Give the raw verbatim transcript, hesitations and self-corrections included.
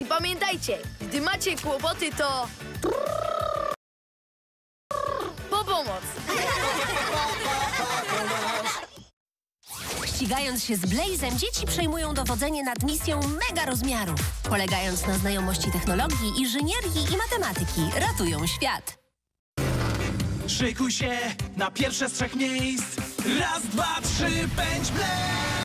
I pamiętajcie, gdy macie kłopoty, to... po pomoc! Ścigając się z Blaze'em, dzieci przejmują dowodzenie nad misją mega rozmiarów. Polegając na znajomości technologii, inżynierii i matematyki, ratują świat. Szykuj się na pierwsze z trzech miejsc. Raz, dwa, trzy, pędź Blaze!